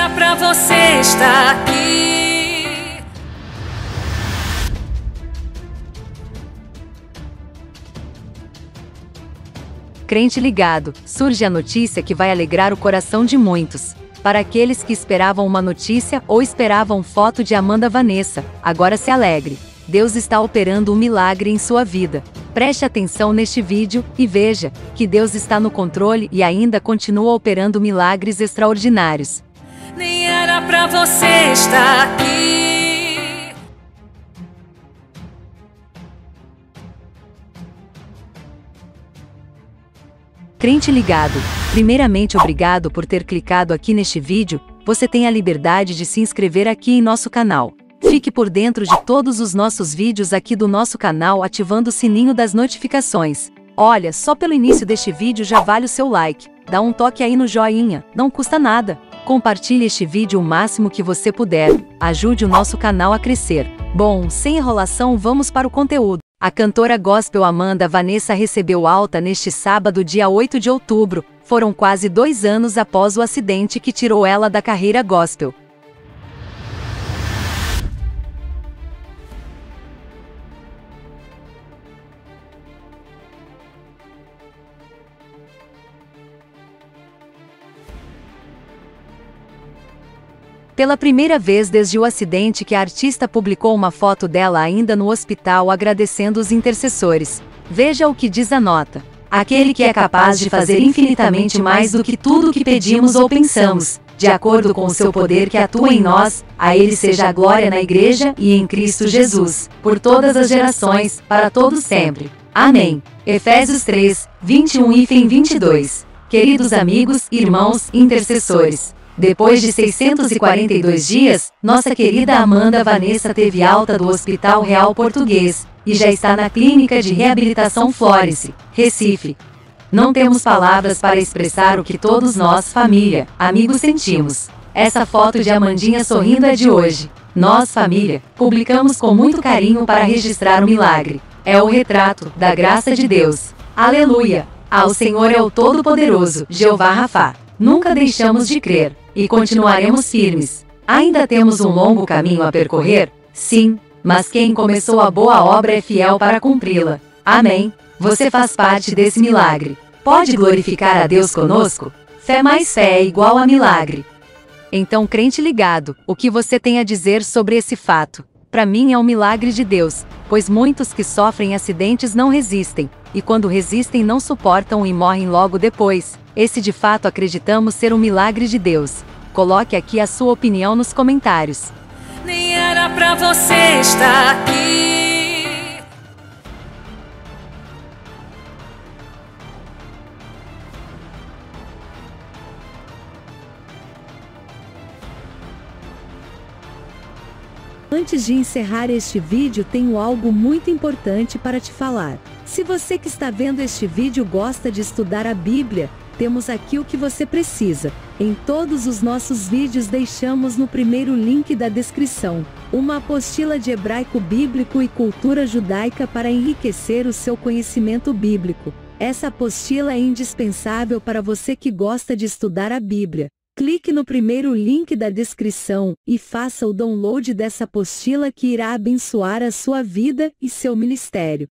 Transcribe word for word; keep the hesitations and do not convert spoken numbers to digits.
era pra você estar aqui. Crente ligado, surge a notícia que vai alegrar o coração de muitos. Para aqueles que esperavam uma notícia ou esperavam foto de Amanda Vanessa, agora se alegre. Deus está operando um milagre em sua vida. Preste atenção neste vídeo e veja que Deus está no controle e ainda continua operando milagres extraordinários. Nem era pra você estar aqui. Crente ligado, primeiramente obrigado por ter clicado aqui neste vídeo. Você tem a liberdade de se inscrever aqui em nosso canal. Fique por dentro de todos os nossos vídeos aqui do nosso canal ativando o sininho das notificações. Olha, só pelo início deste vídeo já vale o seu like. Dá um toque aí no joinha, não custa nada. Compartilhe este vídeo o máximo que você puder. Ajude o nosso canal a crescer. Bom, sem enrolação, vamos para o conteúdo. A cantora gospel Amanda Vanessa recebeu alta neste sábado, dia oito de outubro. Foram quase dois anos após o acidente que tirou ela da carreira gospel. Pela primeira vez desde o acidente que a artista publicou uma foto dela ainda no hospital agradecendo os intercessores. Veja o que diz a nota. Aquele que é capaz de fazer infinitamente mais do que tudo o que pedimos ou pensamos, de acordo com o seu poder que atua em nós, a ele seja a glória na Igreja e em Cristo Jesus, por todas as gerações, para todos sempre. Amém. Efésios três, vinte e um e vinte e dois. Queridos amigos, irmãos, intercessores. Depois de seiscentos e quarenta e dois dias, nossa querida Amanda Vanessa teve alta do Hospital Real Português, e já está na Clínica de Reabilitação Florence, Recife. Não temos palavras para expressar o que todos nós, família, amigos, sentimos. Essa foto de Amandinha sorrindo é de hoje. Nós, família, publicamos com muito carinho para registrar o milagre. É o retrato da graça de Deus. Aleluia! Ao Senhor é o Todo-Poderoso, Jeová Rafá. Nunca deixamos de crer, e continuaremos firmes. Ainda temos um longo caminho a percorrer? Sim, mas quem começou a boa obra é fiel para cumpri-la. Amém. Você faz parte desse milagre. Pode glorificar a Deus conosco? Fé mais fé é igual a milagre. Então, crente ligado, o que você tem a dizer sobre esse fato? Para mim é um milagre de Deus, pois muitos que sofrem acidentes não resistem, e quando resistem não suportam e morrem logo depois. Esse de fato acreditamos ser um milagre de Deus. Coloque aqui a sua opinião nos comentários. Nem era pra você estar aqui. Antes de encerrar este vídeo, tenho algo muito importante para te falar. Se você que está vendo este vídeo gosta de estudar a Bíblia, temos aqui o que você precisa. Em todos os nossos vídeos deixamos no primeiro link da descrição uma apostila de hebraico bíblico e cultura judaica para enriquecer o seu conhecimento bíblico. Essa apostila é indispensável para você que gosta de estudar a Bíblia. Clique no primeiro link da descrição e faça o download dessa apostila que irá abençoar a sua vida e seu ministério.